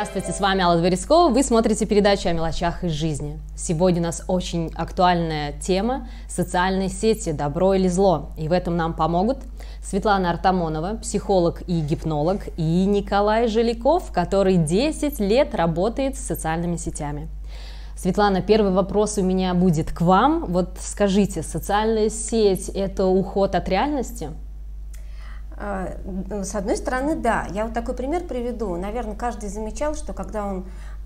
Здравствуйте, с вами Алла Дворецкова, вы смотрите передачу о мелочах из жизни. Сегодня у нас очень актуальная тема – социальные сети, добро или зло. И в этом нам помогут Светлана Артамонова, психолог и гипнолог, и Николай Желяков, который 10 лет работает с социальными сетями. Светлана, первый вопрос у меня будет к вам. Вот скажите, социальная сеть – это уход от реальности? С одной стороны, да. Я вот такой пример приведу. Наверное, каждый замечал, что когда он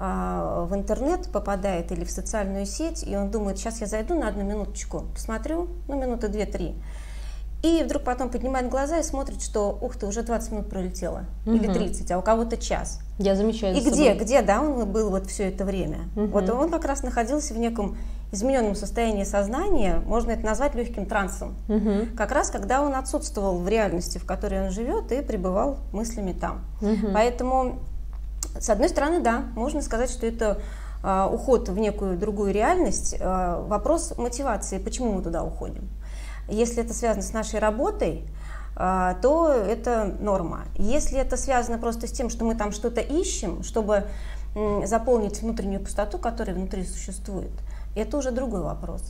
в интернет попадает или в социальную сеть, и он думает, сейчас я зайду на одну минуточку, посмотрю, минуты 2-3, и вдруг потом поднимает глаза и смотрит, что, ух ты, уже 20 минут пролетело, или 30, а у кого-то час. Я замечаю. И где, да, он был вот все это время? Вот он как раз находился в неком измененном состоянии сознания, можно это назвать легким трансом. Как раз когда он отсутствовал в реальности, в которой он живет, и пребывал мыслями там. Поэтому, с одной стороны, да, можно сказать, что это уход в некую другую реальность. Вопрос мотивации, почему мы туда уходим. Если это связано с нашей работой, то это норма. Если это связано просто с тем, что мы там что-то ищем, чтобы заполнить внутреннюю пустоту, которая внутри существует, это уже другой вопрос.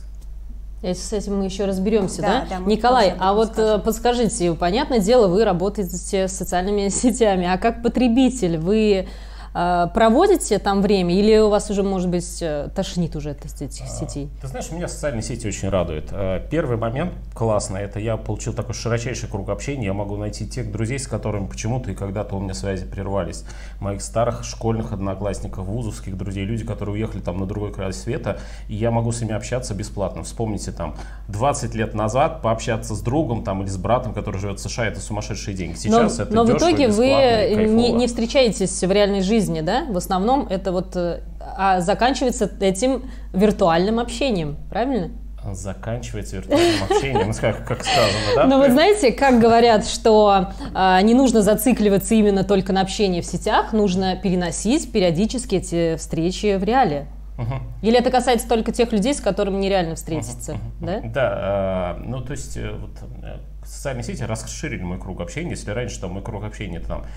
С этим мы еще разберемся, да? Да, Николай, а вот подскажите, понятное дело, вы работаете с социальными сетями, а как потребитель вы проводите там время или у вас уже, может быть, тошнит уже от этих сетей? Ты знаешь, меня социальные сети очень радуют. Первый момент классно, это я получил такой широчайший круг общения, я могу найти тех друзей, с которыми почему-то и когда-то у меня связи прервались. Моих старых школьных одноклассников, вузовских друзей, люди, которые уехали там на другой край света, и я могу с ними общаться бесплатно. Вспомните там 20 лет назад пообщаться с другом там или с братом, который живет в США, это сумасшедшие деньги. Сейчас это но дешево, в итоге вы не не встречаетесь в реальной жизни, да? В основном это вот заканчивается этим виртуальным общением, правильно? Заканчивается виртуальным общением, как сказано, да? Но вы знаете, как говорят, что не нужно зацикливаться именно только на общении в сетях, нужно переносить периодически эти встречи в реале. Или это касается только тех людей, с которыми нереально встретиться, да? Да, ну то есть вот, социальные сети расширили мой круг общения. Если раньше там мой круг общения это там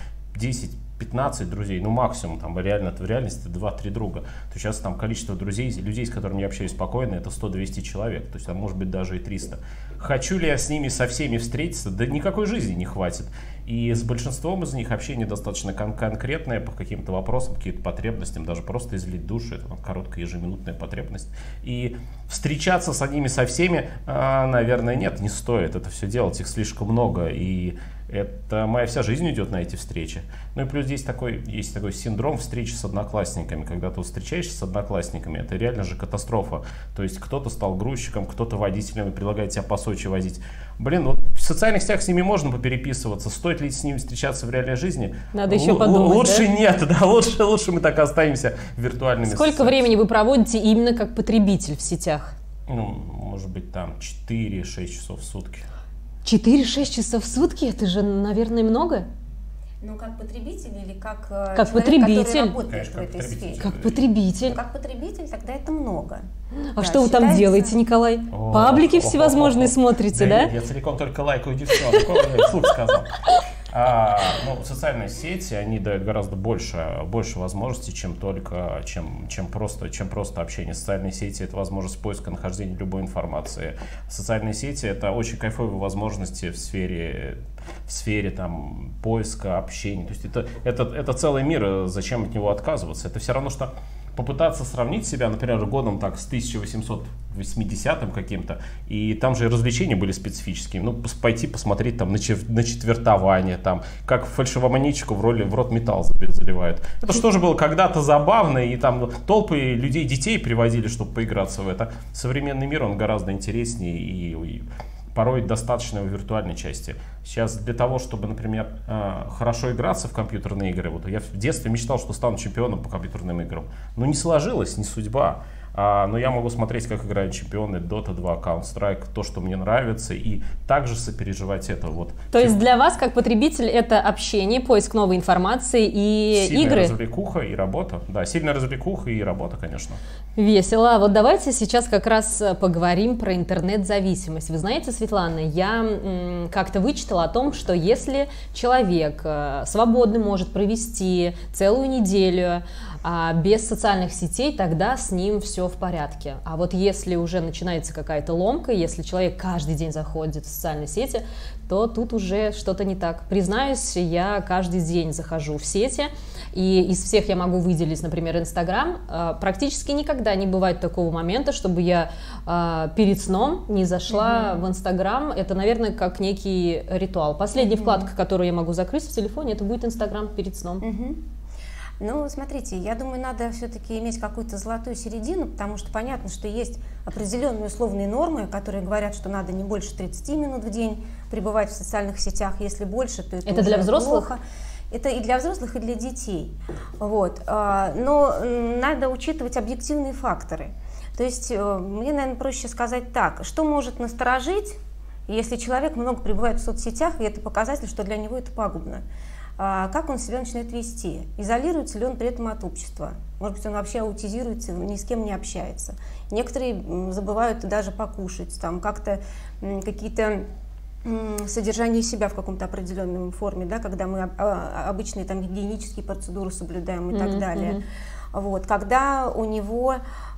10-15 друзей, ну максимум, там реально в реальности 2-3 друга, то сейчас там количество друзей, людей, с которыми я общаюсь спокойно, это 100-200 человек, то есть там может быть даже и 300. Хочу ли я с ними со всеми встретиться? Да никакой жизни не хватит. И с большинством из них общение достаточно конкретное по каким-то вопросам, каким-то потребностям, даже просто излить душу, это короткая ежеминутная потребность. И встречаться с ними со всеми, наверное, нет, не стоит это все делать, их слишком много, и это моя вся жизнь идет на эти встречи. Ну и плюс здесь есть такой синдром встречи с одноклассниками. Когда ты встречаешься с одноклассниками, это реально же катастрофа. То есть кто-то стал грузчиком, кто-то водителем и предлагает тебя по Сочи возить. Блин, вот в социальных сетях с ними можно попереписываться. Стоит ли с ними встречаться в реальной жизни? Надо еще подумать, лучше да? Нет, да, лучше мы так и останемся виртуальными. Сколько времени вы проводите именно как потребитель в сетях? Ну, может быть, там 4-6 часов в сутки. 4-6 часов в сутки? Это же, наверное, много? Ну, как потребитель или как человек, потребитель, который работает, конечно, в этой сфере? Как потребитель. Ну, как потребитель, тогда это много. А что вы там делаете, Николай? Паблики всевозможные смотрите, да? Я целиком только лайкаю девчонок, я вслух сказал. Ну, социальные сети, они дают гораздо больше возможностей, чем просто общение. Социальные сети — это возможность поиска, нахождения любой информации. Социальные сети — это очень кайфовые возможности в сфере там, поиска, общения. То есть это целый мир, зачем от него отказываться? Это все равно, что попытаться сравнить себя, например, годом так с 1880-м каким-то, и там же и развлечения были специфическими. Ну, пойти посмотреть там на четвертование, там, как фальшивомонетчику в рот металл заливают. Это что же было когда-то забавно, и там толпы людей, детей приводили, чтобы поиграться в это. Современный мир, он гораздо интереснее и порой достаточно в виртуальной части. Сейчас для того, чтобы, например, хорошо играться в компьютерные игры, вот я в детстве мечтал, что стану чемпионом по компьютерным играм, но не сложилось, не судьба. Но я могу смотреть, как играют чемпионы Dota 2, Counter-Strike, то, что мне нравится, и также сопереживать это. Вот. То есть для вас, как потребитель, это общение, поиск новой информации и сильная игры? Сильная развлекуха и работа. Да, сильная развлекуха и работа, конечно. Весело. Вот давайте сейчас как раз поговорим про интернет-зависимость. Вы знаете, Светлана, я как-то вычитала о том, что если человек свободно может провести целую неделю без социальных сетей, тогда с ним все в порядке. А вот если уже начинается какая-то ломка, если человек каждый день заходит в социальные сети, то тут уже что-то не так. Признаюсь, я каждый день захожу в сети, и из всех я могу выделить, например, Инстаграм. Практически никогда не бывает такого момента, чтобы я перед сном не зашла в Инстаграм. Это, наверное, как некий ритуал. Последняя вкладка, которую я могу закрыть в телефоне, это будет Инстаграм перед сном. Ну, смотрите, я думаю, надо все-таки иметь какую-то золотую середину, потому что понятно, что есть определенные условные нормы, которые говорят, что надо не больше 30 минут в день пребывать в социальных сетях. Если больше, то это для взрослых? Плохо. Это и для взрослых, и для детей. Вот. Но надо учитывать объективные факторы. То есть мне, наверное, проще сказать так, что может насторожить, если человек много пребывает в соцсетях, и это показатель, что для него это пагубно. Как он себя начинает вести, изолируется ли он при этом от общества, может быть, он вообще аутизируется, ни с кем не общается. Некоторые забывают даже покушать, там как-то какие-то содержание себя в каком-то определенном форме, да, когда мы обычные там гигиенические процедуры соблюдаем и так далее. Вот, когда у него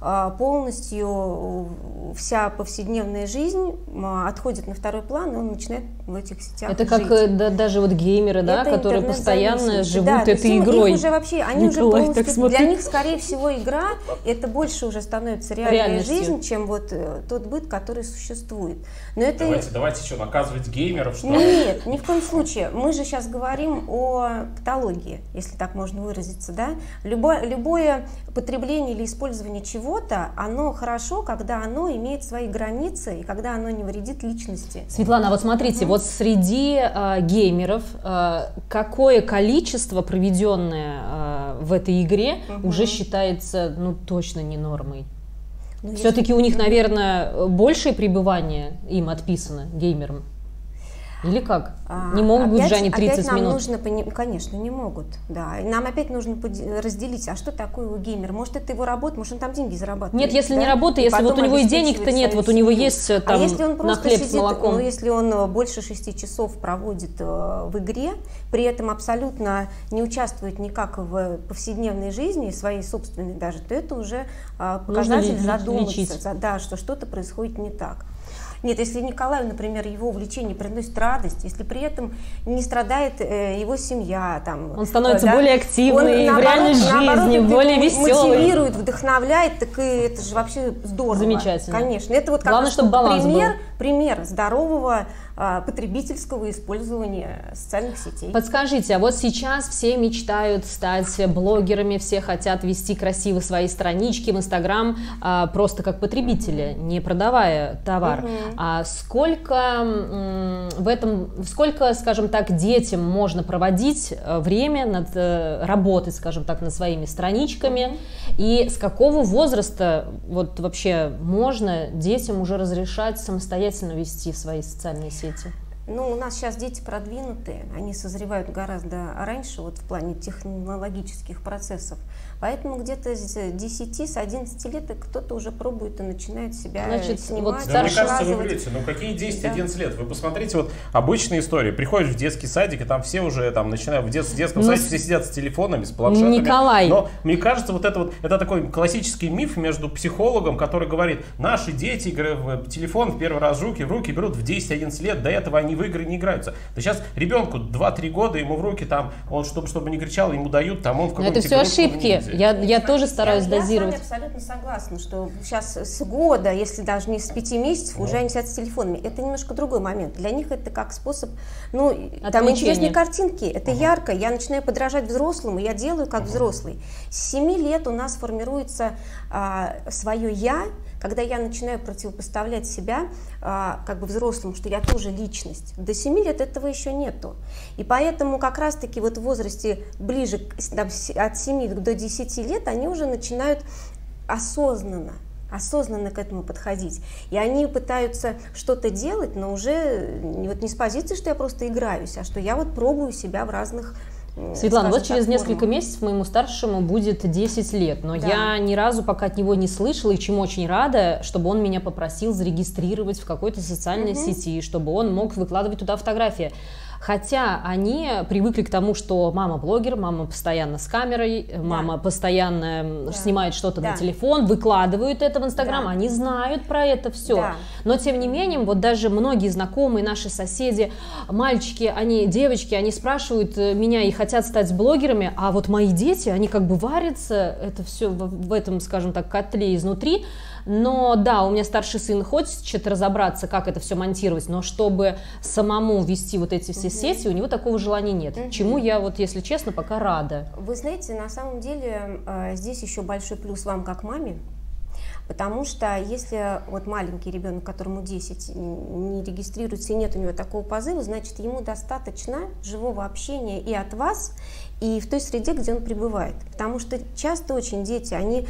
полностью вся повседневная жизнь отходит на второй план, и он начинает в этих сетях жить. Это как даже вот геймеры, да, которые постоянно живут этой игрой. Уже вообще, они уже полностью, для них, скорее всего, игра, это больше уже становится реальной жизнью, чем вот тот быт, который существует. Но это... Давайте что, наказывать геймеров, что ли? Нет, ни в коем случае. Мы же сейчас говорим о патологии, если так можно выразиться, да. Любое потребление или использование чего-то, оно хорошо, когда оно имеет свои границы и когда оно не вредит личности. Светлана, вот смотрите, вот среди геймеров какое количество, проведенное в этой игре, уже считается, ну, точно не нормой? Все-таки у них, наверное, большее пребывание им отписано, геймерам? Или как? Не могут быть же они 30 минут? Нужно, конечно, не могут. Да. И нам опять нужно разделить, а что такое у геймера? Может, это его работа, может, он там деньги зарабатывает. Нет, если не работа, если вот у него и денег-то нет, вот у него есть там если он на хлеб с молоком. Ну, если он больше 6 часов проводит в игре, при этом абсолютно не участвует никак в повседневной жизни, своей собственной даже, то это уже показатель задуматься, да, что что-то происходит не так. Нет, если Николаю, например, его увлечение приносит радость, если при этом не страдает его семья, там, он становится более активный в реальной жизни, более веселый. Мотивирует, вдохновляет, так и это же вообще здорово. Замечательно. Конечно. Это вот как главное, чтобы баланс был. Пример здорового потребительского использования социальных сетей. Подскажите, а вот сейчас все мечтают стать блогерами, все хотят вести красиво свои странички в Инстаграм просто как потребители, не продавая товар. А сколько, скажем так, детям можно проводить время над работой, скажем так, над своими страничками, и с какого возраста вот вообще можно детям уже разрешать самостоятельно вести свои социальные сети? Ну, у нас сейчас дети продвинутые, они созревают гораздо раньше вот в плане технологических процессов. Поэтому где-то с 10, с 11 лет кто-то уже пробует и начинает себя снимать. Вот да, мне кажется, вы врете. Ну какие 10-11 лет? Вы посмотрите, вот обычные истории. Приходишь в детский садик, и там все уже там начинают в детском садике все сидят с телефонами, с планшетами. Николай. Но мне кажется, вот это такой классический миф между психологом, который говорит, наши дети в телефон в первый раз в руки берут в 10-11 лет, до этого они в игры не играются. Да сейчас ребенку 2-3 года, ему в руки там, он чтобы не кричал, ему дают, там он в каком-то... Это все ошибки. Я тоже стараюсь дозировать. Я с вами абсолютно согласна, что сейчас с года, если даже не с 5 месяцев, уже они сидят с телефонами. Это немножко другой момент. Для них это как способ, ну, там интересные картинки, это ярко, я начинаю подражать взрослому, я делаю как взрослый. С 7 лет у нас формируется свое «я», когда я начинаю противопоставлять себя как бы взрослому, что я тоже личность. До 7 лет этого еще нету. И поэтому как раз-таки вот в возрасте ближе от 7 до 10 лет они уже начинают осознанно к этому подходить. И они пытаются что-то делать, но уже вот не с позиции, что я просто играюсь, а что я вот пробую себя в разных Светлана, вот через несколько месяцев моему старшему будет 10 лет, но я ни разу пока от него не слышала, и чему очень рада, чтобы он меня попросил зарегистрировать в какой-то социальной сети, чтобы он мог выкладывать туда фотографии. Хотя они привыкли к тому, что мама блогер, мама постоянно с камерой, мама постоянно снимает что-то на телефон, выкладывают это в Инстаграм, они знают про это все. Но тем не менее, вот даже многие знакомые, наши соседи, мальчики, девочки, они спрашивают меня и хотят стать блогерами, а вот мои дети, они как бы варятся, это все в этом, скажем так, котле изнутри. Но да, у меня старший сын хочет разобраться, как это все монтировать, но чтобы самому вести вот эти все сети, у него такого желания нет. Чему я, вот, если честно, пока рада. Вы знаете, на самом деле здесь еще большой плюс вам как маме, потому что если вот маленький ребенок, которому 10, не регистрируется и нет у него такого позыва, значит, ему достаточно живого общения и от вас, и в той среде, где он пребывает. Потому что часто очень дети, они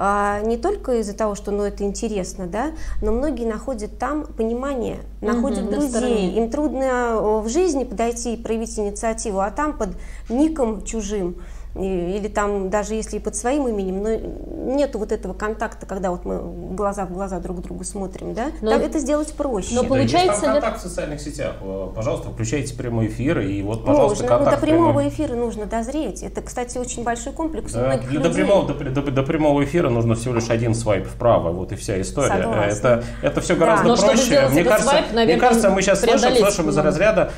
не только из-за того, что это интересно, да, но многие находят там понимание, находят друзей. Им трудно в жизни подойти и проявить инициативу, а там под ником чужим, или там даже если и под своим именем, но нету вот этого контакта, когда вот мы в глаза друг другу смотрим, да, это сделать проще. Но получается, есть контакт в социальных сетях, пожалуйста, включайте прямой эфир, и вот, пожалуйста, контакт. До прямого эфира нужно дозреть, это, кстати, очень большой комплекс у многих людей. До прямого эфира нужно всего лишь один свайп вправо, вот и вся история. Это все гораздо проще. Мне кажется, мы сейчас слышим из разряда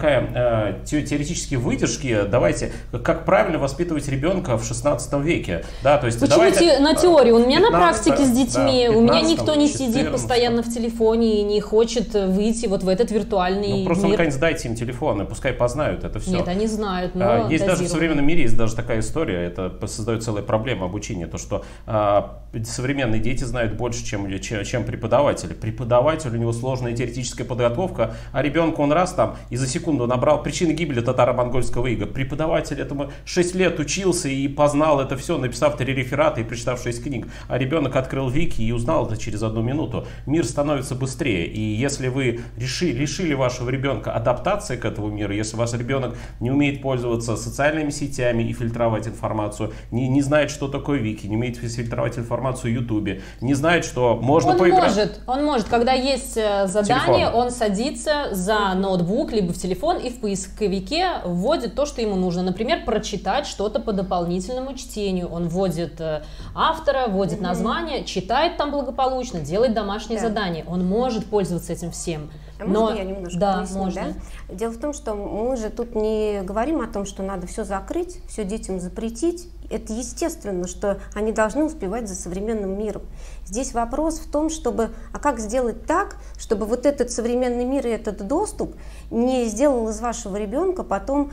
такая теоретические выдержки, давайте, как правильно воспитывать ребенка в 16 веке. Да, то есть, почему на теории? У меня на практике с детьми, у меня никто не сидит постоянно в телефоне и не хочет выйти вот в этот виртуальный просто мир. наконец дайте им телефоны, пускай познают это все. Нет, они знают, но есть даже в современном мире есть даже такая история, это создает целая проблема обучения, то что современные дети знают больше, чем преподаватели. Преподаватель, у него сложная теоретическая подготовка, а ребенку он раз там и за секунду набрал причины гибели татаро-монгольского ига. Преподаватель этому 6 лет учился и познал это все, написав 3 реферата и прочитав 6 книг. А ребенок открыл вики и узнал это через 1 минуту. Мир становится быстрее. И если вы лишили вашего ребенка адаптации к этому миру, если ваш ребенок не умеет пользоваться социальными сетями и фильтровать информацию, не знает, что такое вики, не умеет фильтровать информацию в Ютубе, не знает, что можно поиграть. Он может, когда есть задание, он садится за ноутбук, либо в телефон и в поисковике вводит то, что ему нужно. Например, прочитать что-то по дополнительному чтению. Он вводит автора, вводит название, читает там благополучно, делает домашнее задание. Он может пользоваться этим всем. Можно я немножко поясню? Можно. Да? Дело в том, что мы же тут не говорим о том, что надо все закрыть, все детям запретить. Это естественно, что они должны успевать за современным миром. Здесь вопрос в том, как сделать так, чтобы вот этот современный мир и этот доступ не сделал из вашего ребенка потом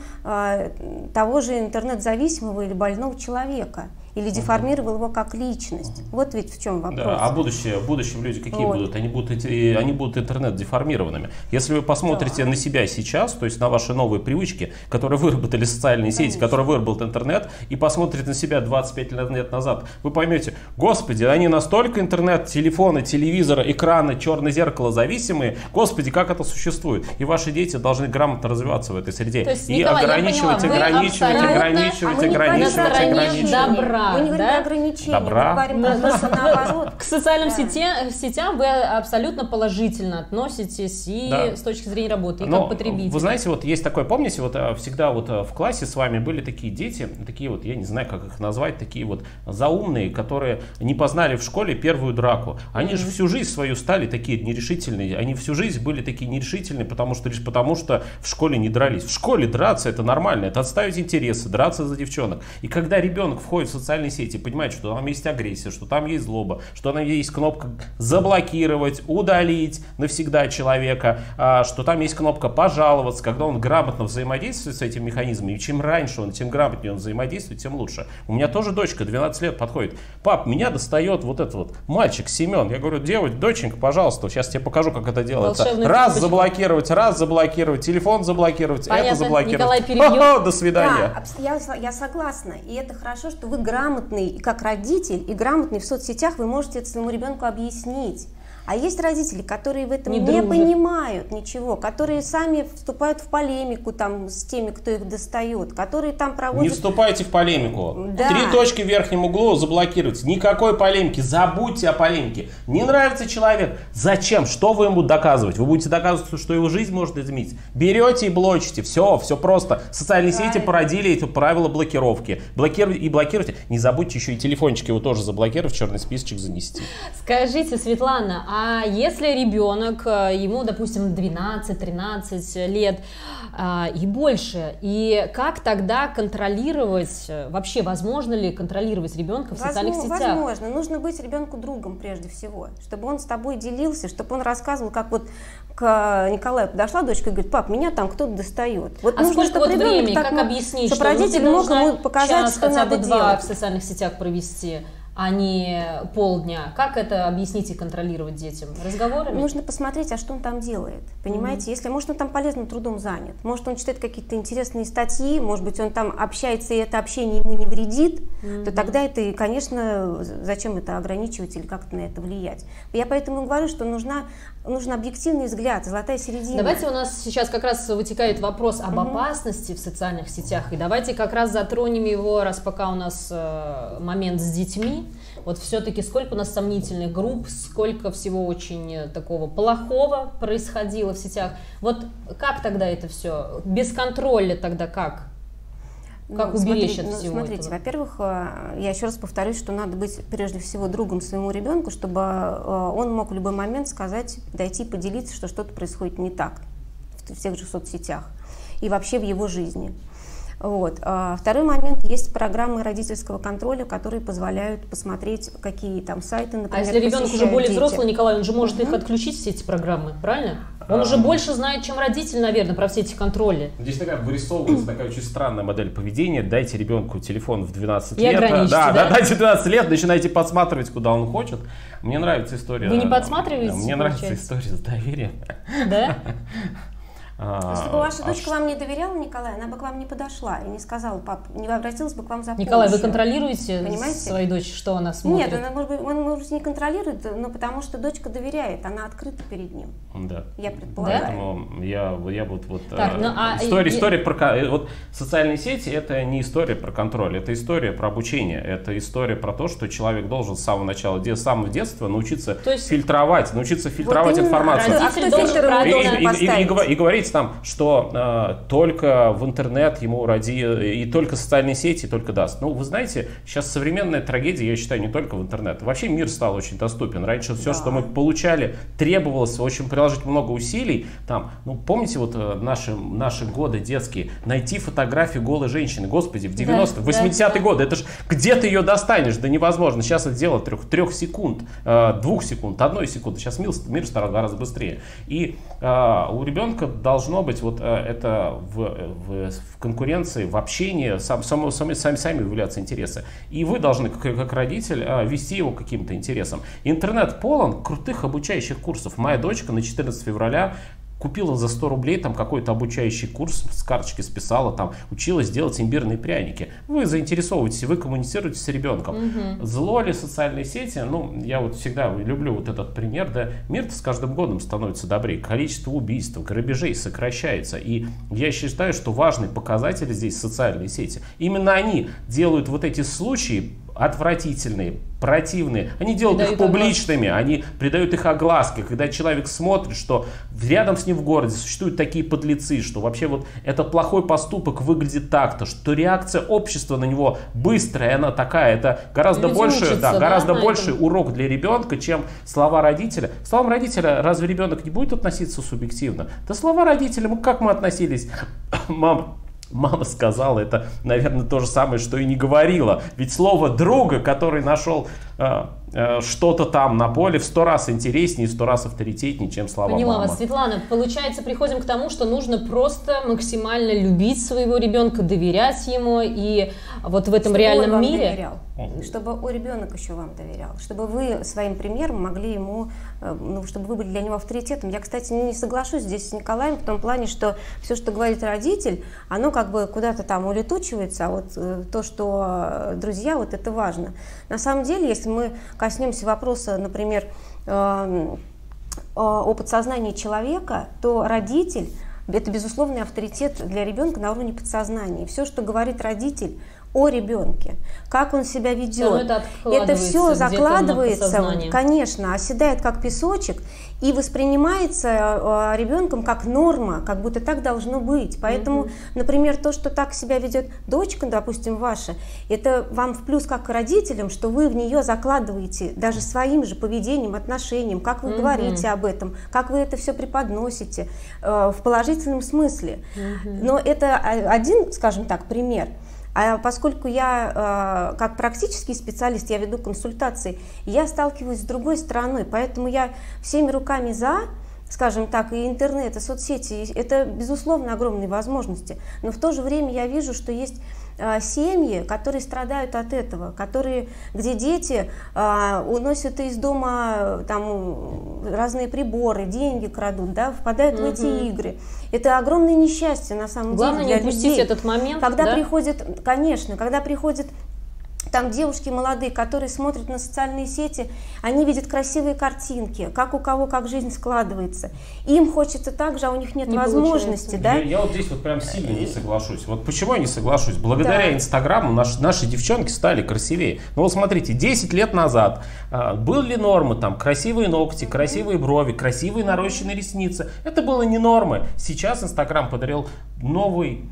того же интернет-зависимого или больного человека, или деформировал его как личность. Вот ведь в чем вопрос. Да, а в будущем люди какие будут? Они будут интернет-деформированными. Если вы посмотрите на себя сейчас, то есть на ваши новые привычки, которые выработали социальные сети, которые выработал интернет, и посмотрите на себя 25 лет назад, вы поймете, господи, они настолько интернет, телефоны, телевизоры, экраны, черное зеркало зависимые, господи, как это существует. И ваши дети должны грамотно развиваться в этой среде. есть, и Николай, ограничивать. Добра, мы не говорим про ограничения, мы говорим про наоборот. К социальным сетям вы абсолютно положительно относитесь и с точки зрения работы, и как потребитель. Вы знаете, вот есть такое, помните, вот всегда вот в классе с вами были такие дети, такие вот, я не знаю, как их назвать, такие вот заумные, которые не познали в школе первую драку. Они же всю жизнь свою стали такие нерешительные, они всю жизнь были такие нерешительные, лишь потому что в школе не дрались. В школе драться это нормально, это отставить интересы, драться за девчонок. И когда ребенок входит в социальные сети, понимает, что там есть агрессия, что там есть злоба, что там есть кнопка заблокировать, удалить навсегда человека, что там есть кнопка пожаловаться, когда он грамотно взаимодействует с этим механизмом, и чем раньше он, тем грамотнее он взаимодействует, тем лучше. У меня тоже дочка 12 лет подходит: пап, меня достает вот этот вот мальчик Семен. Я говорю: доченька, пожалуйста, сейчас тебе покажу, как это делается. Раз заблокировать, телефон заблокировать, понятно, это заблокировать. Николай перебьет. До свидания. Да, я согласна. И это хорошо, что вы грамотный, и как родитель, и грамотный в соцсетях, вы можете это своему ребенку объяснить. А есть родители, которые в этом не понимают ничего, которые сами вступают в полемику там с теми, кто их достает, которые там проводят... Не вступайте в полемику. Да. 3 точки в верхнем углу заблокируйте. Никакой полемики. Забудьте о полемике. Не нравится человек. Зачем? Что вы ему доказывать? Вы будете доказывать, что его жизнь может изменить. Берете и блочите. Все просто. Социальные сети породили эти правила блокировки. Блокируйте. Не забудьте еще и телефончик его тоже заблокировать, в черный списочек занести. Скажите, Светлана, а если ребенок, ему, допустим, 12-13 лет и больше, и как тогда контролировать, вообще возможно ли контролировать ребенка в социальных сетях? Возможно. Нужно быть ребенку другом прежде всего, чтобы он с тобой делился, чтобы он рассказывал, как вот к Николаю подошла дочка и говорит: пап, меня там кто-то достает. Вот а нужно, сколько вот времени, как так, объяснить, чтобы родитель мог ему показать, что хотя надо бы 2 делать. в социальных сетях провести, а не полдня? Как это объяснить и контролировать детям? Разговорами? Нужно посмотреть, а что он там делает. Понимаете, если, может, он там полезным трудом занят, может, он читает какие-то интересные статьи, может быть, он там общается, и это общение ему не вредит, то тогда это, конечно, зачем это ограничивать или как-то на это влиять. Я поэтому говорю, что нужен объективный взгляд, золотая середина. Давайте, у нас сейчас как раз вытекает вопрос об опасности в социальных сетях, и давайте как раз затронем его, раз пока у нас момент с детьми. Вот все-таки сколько у нас сомнительных групп, сколько всего очень такого плохого происходило в сетях. Вот как тогда это все? Без контроля тогда как? Как уберечь от всего Смотрите, этого? во-первых, я еще раз повторюсь, что надо быть прежде всего другом своему ребенку, чтобы он мог в любой момент сказать, дойти поделиться, что что-то происходит не так в тех же соцсетях и вообще в его жизни. Вот. Второй момент, есть программы родительского контроля, которые позволяют посмотреть, какие там сайты, например, А если ребенок уже более дети. взрослый, Николай, он же может их отключить, все эти программы, правильно? Он уже больше знает, чем родитель, наверное, про все эти контроли. Здесь такая вырисовывается такая очень странная модель поведения. Дайте ребенку телефон в 12 И лет. ограничьте, да? Дайте 12 лет, начинайте подсматривать, куда он хочет. Мне нравится история. Вы не подсматриваете, Мне нравится история с доверием. Да? Если бы ваша дочка вам не доверяла, Николай, она бы к вам не подошла и не сказала: пап, не обратилась бы к вам за помощью. Николай, вы контролируете Понимаете? свою дочь, что она смотрит? Нет, он, может быть, не контролирует, но потому что дочка доверяет, она открыта перед ним. Да. Я предполагаю. Поэтому я вот Так, история про вот социальные сети — это не история про контроль, это история про обучение, это история про то, что человек должен с самого начала, с самого детства научиться фильтровать информацию. Родитель должен правильно И говорить там, что только в интернет ему и только социальные сети только даст. Ну, вы знаете, сейчас современная трагедия, я считаю, не только в интернет. Вообще мир стал очень доступен. Раньше все, что мы получали, требовалось очень приложить много усилий. Там, ну, помните вот наши годы детские, найти фотографию голой женщины, господи, в 90-х, 80-е годы, это же где ты ее достанешь? Да невозможно. Сейчас это дело 3 секунд, 2 секунд, 1 секунды. Сейчас мир стал гораздо быстрее. И у ребенка должно быть вот это в конкуренции, в общении, сами выявляться интересы. И вы должны, как родитель, вести его каким-то интересом. Интернет полон крутых обучающих курсов. Моя дочка на 14 февраля купила за 100 рублей там какой-то обучающий курс, с карточки списала, там училась делать имбирные пряники. Вы заинтересовываетесь, вы коммуницируете с ребенком. Зло ли социальные сети? Ну, я вот всегда люблю вот этот пример, да, мир-то с каждым годом становится добрее, количество убийств, грабежей сокращается. И я считаю, что важный показатель здесь социальные сети. Именно они делают вот эти случаи отвратительные, противные, они делают их публичными, они придают их огласке, когда человек смотрит, что рядом с ним в городе существуют такие подлецы, что вообще вот этот плохой поступок выглядит так-то, что реакция общества на него быстрая, она такая, это гораздо больше, больший урок для ребенка, чем слова родителя. К словам родителя разве ребенок не будет относиться субъективно? Да слова родителя, как мы относились? Мама сказала, это, наверное, то же самое, что и не говорила. Ведь слово друга, который нашел что-то там на поле, в 100 раз интереснее, в 100 раз авторитетнее, чем слова мамы. Поняла вас, Светлана. Получается, приходим к тому, что нужно просто максимально любить своего ребенка, доверять ему, и вот в этом реальном мире... Чтобы ребенок еще вам доверял, чтобы вы своим примером могли ему, чтобы вы были для него авторитетом. Я, кстати, не соглашусь здесь с Николаем в том плане, что все, что говорит родитель, оно как бы куда-то там улетучивается, а вот то, что друзья, вот это важно. На самом деле, если мы коснемся вопроса, например, о подсознании человека, то родитель – это безусловный авторитет для ребенка на уровне подсознания. И все, что говорит родитель о ребенке, как он себя ведет, это все закладывается, конечно, оседает как песочек и воспринимается ребенком как норма, как будто так должно быть. Поэтому, например, то, что так себя ведет дочка, допустим, ваша, это вам в плюс как родителям, что вы в нее закладываете даже своим же поведением, отношением, как вы говорите об этом, как вы это все преподносите в положительном смысле. Но это один, скажем так, пример. А поскольку я как практический специалист, я веду консультации, я сталкиваюсь с другой стороной, поэтому я всеми руками за, скажем так, и интернет, и соцсети, это, безусловно, огромные возможности, но в то же время я вижу, что есть семьи, которые страдают от этого, где дети уносят из дома там, разные приборы, деньги крадут, да, впадают в эти игры. Это огромное несчастье на самом деле для людей. Главное не упустить этот момент. Когда приходит, конечно, когда приходит там девушки молодые, которые смотрят на социальные сети, они видят красивые картинки, как у кого как жизнь складывается. Им хочется так же, а у них нет возможности. Да? Я вот здесь вот прям сильно не соглашусь. Вот почему я не соглашусь? Благодаря Инстаграму наши девчонки стали красивее. Ну вот смотрите, 10 лет назад были нормы, там красивые ногти, красивые брови, красивые нарощенные ресницы. Это было не нормы. Сейчас Инстаграм подарил новый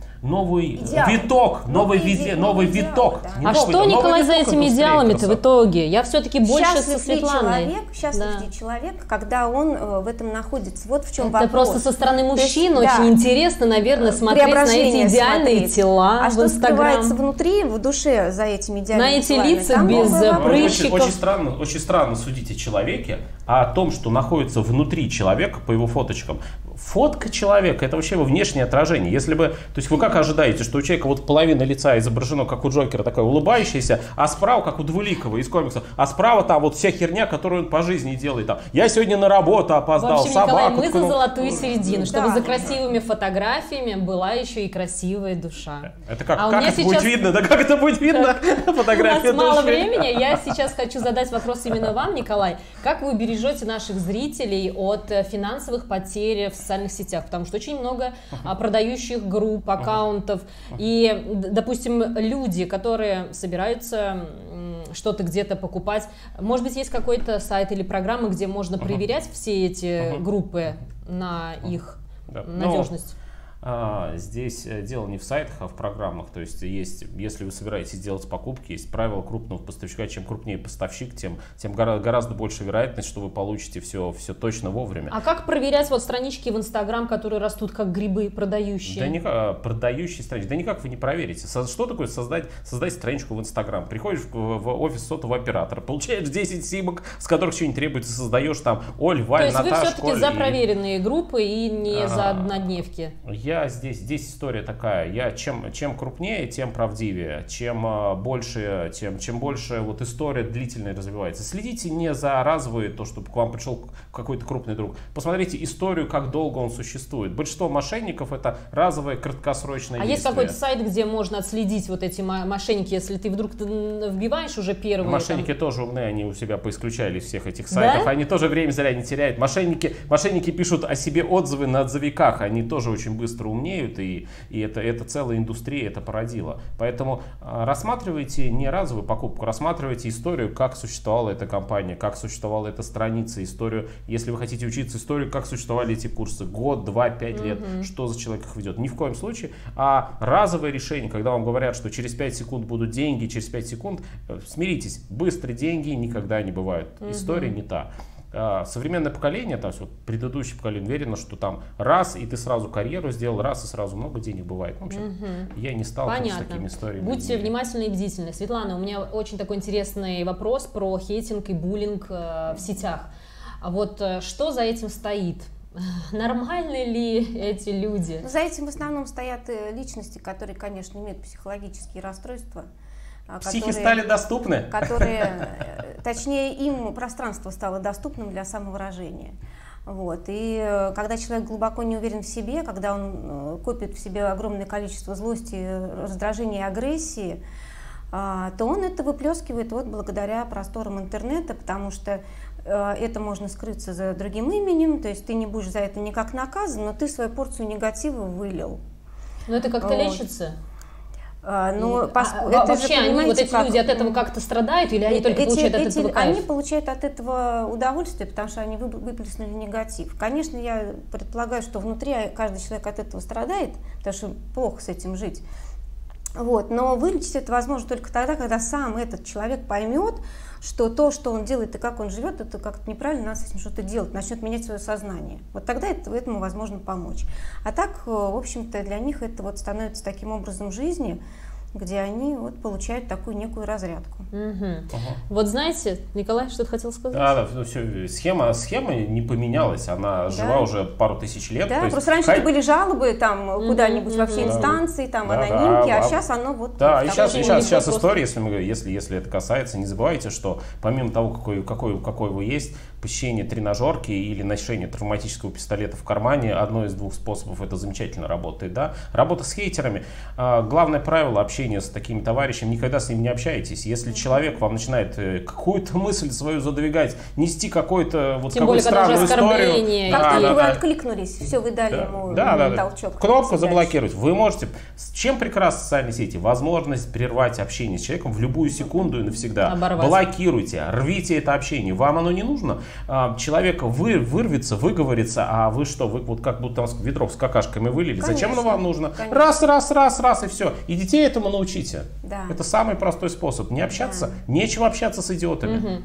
виток, новый виток. Да. Что, Николай, за этими идеалами-то в итоге? Я все-таки больше со Светланой. Счастлив ли человек, когда он в этом находится? Вот в чем вопрос. Это просто со стороны мужчин очень интересно, наверное, смотреть на эти идеальные тела в Инстаграм. А что скрывается внутри, в душе за этими идеальными телами? На эти лица без прыщиков. Очень странно судить о человеке, а о том, что находится внутри человека по его фоточкам. Фотка человека – это вообще его внешнее отражение. Если бы, то есть вы как ожидаете, что у человека вот половина лица изображено, как у Джокера, такое улыбающееся, а справа, как у Двуликова из комиксов, а справа там вот вся херня, которую он по жизни делает. Там, я сегодня на работу опоздал, в общем, Николай, мы за золотую середину, чтобы за красивыми фотографиями была еще и красивая душа. Это как это будет видно? Да как это будет видно? Фотография души. У нас мало времени, я сейчас хочу задать вопрос именно вам, Николай. Как вы бережете наших зрителей от финансовых потерь в социальных сетях, потому что очень много продающих групп, аккаунтов, и, допустим, люди, которые собираются что-то где-то покупать, может быть, есть какой-то сайт или программа, где можно проверять все эти группы на их надежность? Здесь дело не в сайтах, а в программах. То есть, если вы собираетесь делать покупки, есть правило крупного поставщика. Чем крупнее поставщик, тем гораздо больше вероятность, что вы получите все точно вовремя. А как проверять вот странички в Инстаграм, которые растут как грибы, продающие? Да никак, продающие странички. Да никак вы не проверите. Что такое создать страничку в Инстаграм? Приходишь в офис сотового оператора, получаешь 10 симок, с которых что-нибудь требуется, создаешь там Оль, Валь, Наташа, То есть вы все-таки за проверенные группы и не за однодневки? Здесь история такая. Чем крупнее, тем правдивее. Чем больше вот история длительная развивается. Следите не за разовые, то, чтобы к вам пришел какой-то крупный друг. Посмотрите историю, как долго он существует. Большинство мошенников это разовое краткосрочное действие. Есть какой-то сайт, где можно отследить вот эти мошенники, если ты вдруг вбиваешь уже первые? Мошенники тоже умные, они у себя поисключали из всех этих сайтов. Да? Они тоже время зря не теряют. Мошенники пишут о себе отзывы на отзывиках. Они тоже очень быстро умнеют, и это целая индустрия это породила. Поэтому рассматривайте не разовую покупку, рассматривайте историю, как существовала эта компания, как существовала эта страница, историю, если вы хотите учиться историю, как существовали эти курсы, год, 2, 5 лет, что за человек их ведет. Ни в коем случае. А разовое решение, когда вам говорят, что через 5 секунд будут деньги, через 5 секунд, смиритесь, быстрые деньги никогда не бывают. История не та. Современное поколение, то есть вот предыдущее поколение уверено, что там раз, и ты сразу карьеру сделал, раз, и сразу много денег бывает. В общем, я не сталкиваюсь с такими историями. Будьте внимательны и бдительны. Светлана, у меня очень такой интересный вопрос про хейтинг и буллинг в сетях. А вот что за этим стоит? Нормальны ли эти люди? За этим в основном стоят личности, которые, конечно, имеют психологические расстройства. Психи стали доступны? Точнее, им пространство стало доступным для самовыражения. Вот. И когда человек глубоко не уверен в себе, когда он копит в себе огромное количество злости, раздражения и агрессии, то он это выплескивает вот благодаря просторам интернета, потому что это можно скрыться за другим именем, то есть ты не будешь за это никак наказан, но ты свою порцию негатива вылил. Но это как-то лечится? Вообще они, вот эти люди от этого как-то страдают, или они только получают от этого кайф? Они получают от этого удовольствие, потому что они выплеснули негатив. Конечно, я предполагаю, что внутри каждый человек от этого страдает, потому что плохо с этим жить. Вот. Но вылечить это возможно только тогда, когда сам этот человек поймет, что то, что он делает и как он живет, это как-то неправильно, надо с этим что-то делать, начнет менять свое сознание. Вот тогда этому возможно помочь. А так, в общем-то, для них это вот становится таким образом жизни, где они вот получают такую некую разрядку. Вот знаете, Николай, что ты хотел сказать? Да, все, схема не поменялась, она жива уже пару тысяч лет. Да, просто раньше были жалобы там куда-нибудь во все инстанции, там анонимки, а сейчас оно вот... Да, и сейчас история, если это касается, не забывайте, что помимо того, какой вы есть, посещение тренажерки или ношение травматического пистолета в кармане, одно из двух способов, это замечательно работает. Да? Работа с хейтерами. Главное правило общения с такими товарищами: никогда с ним не общайтесь. Если человек вам начинает какую-то мысль свою задвигать, нести какую-то вот какую-то странную историю. Как-то вы откликнулись, все, вы дали ему толчок. Кнопку заблокировать. Вы можете... Чем прекрасны социальные сети? Возможность прервать общение с человеком в любую секунду и навсегда. Оборвать. Блокируйте, рвите это общение. Вам оно не нужно. Человек вырвется, выговорится, а вы что? Вы вот как будто ведро с какашками вылили. Конечно, зачем оно вам нужно? Конечно. Раз, и все. И детей этому научите. Да. Это самый простой способ. Не общаться, нечего общаться с идиотами.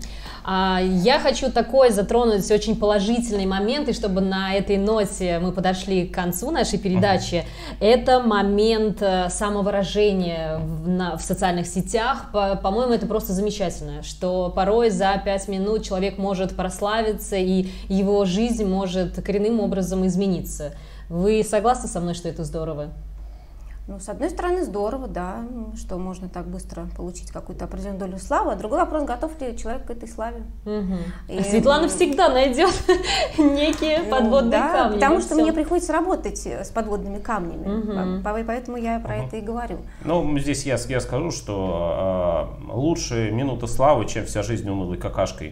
Я хочу такой затронуть очень положительный момент, и чтобы на этой ноте мы подошли к концу нашей передачи. Это момент самовыражения в социальных сетях. По-моему, это просто замечательно, что порой за 5 минут человек может прославиться, и его жизнь может коренным образом измениться. Вы согласны со мной, что это здорово? Ну, с одной стороны, здорово, да, что можно так быстро получить какую-то определенную долю славы. А другой вопрос, готов ли человек к этой славе. И Светлана всегда найдет некие подводные камни. Потому что мне приходится работать с подводными камнями, поэтому я про это и говорю. Ну, здесь я скажу, что лучше минута славы, чем вся жизнь унылой какашкой.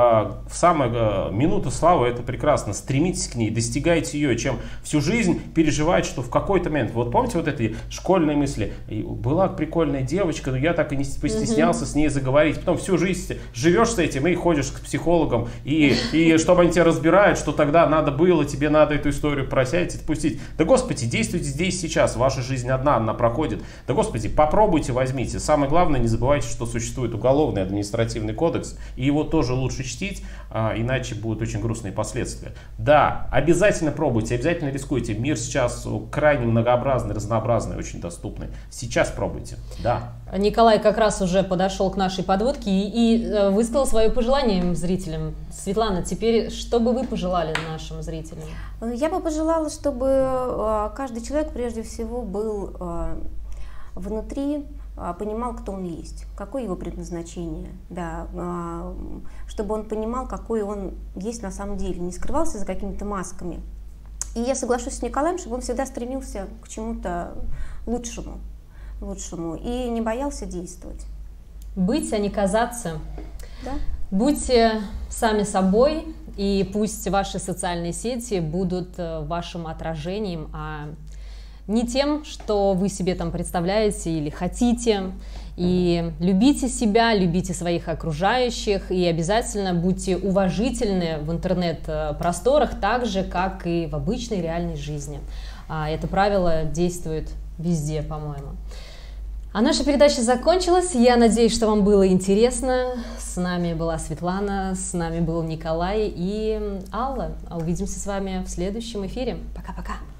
Самая минута славы — это прекрасно. Стремитесь к ней, достигайте ее, чем всю жизнь переживать, что в какой-то момент... Вот помните вот эти школьные мысли: была прикольная девочка, но я так и не постеснялся с ней заговорить. Потом всю жизнь живешь с этим и ходишь к психологам, и чтобы они тебя разбирают, что тогда надо было, тебе надо эту историю просять, отпустить. Да господи, действуйте здесь сейчас, ваша жизнь одна, она проходит. Да господи, попробуйте, возьмите. Самое главное, не забывайте, что существует уголовный административный кодекс, и его тоже лучше чтить, иначе будут очень грустные последствия. Да, обязательно пробуйте, обязательно рискуйте. Мир сейчас крайне многообразный, разнообразный, очень доступный. Сейчас пробуйте. Да. Николай как раз уже подошел к нашей подводке и высказал свое пожелание зрителям. Светлана, теперь что бы вы пожелали нашим зрителям? Я бы пожелала, чтобы каждый человек прежде всего был внутри, понимал, кто он есть, какое его предназначение, да, чтобы он понимал, какой он есть на самом деле, не скрывался за какими-то масками. И я соглашусь с Николаем, чтобы он всегда стремился к чему-то лучшему и не боялся действовать. Быть, а не казаться. Да. Будьте сами собой, и пусть ваши социальные сети будут вашим отражением, а не тем, что вы себе там представляете или хотите. И любите себя, любите своих окружающих, и обязательно будьте уважительны в интернет-просторах так же, как и в обычной реальной жизни. Это правило действует везде, по-моему. А наша передача закончилась. Я надеюсь, что вам было интересно. С нами была Светлана, с нами был Николай и Алла. Увидимся с вами в следующем эфире. Пока-пока.